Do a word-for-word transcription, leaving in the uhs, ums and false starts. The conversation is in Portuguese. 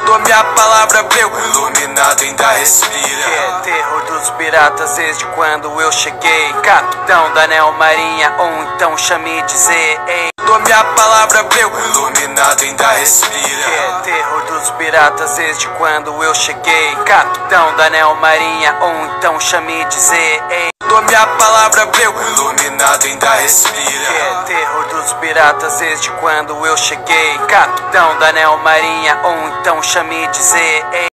Dou minha palavra, meu iluminado ainda respira. É terror dos piratas desde quando eu cheguei. Capitão da Neo Marinha, ou então chame de Z. Ei. Dou minha palavra, meu iluminado ainda respira. É terror dos piratas desde quando eu cheguei. Capitão da Neo Marinha, ou então chame de Z. Ei. Dou minha palavra, meu iluminado ainda respira. É terror dos piratas desde quando eu cheguei. Capitão da Neo Marinha, ou então chame de Z. Ei.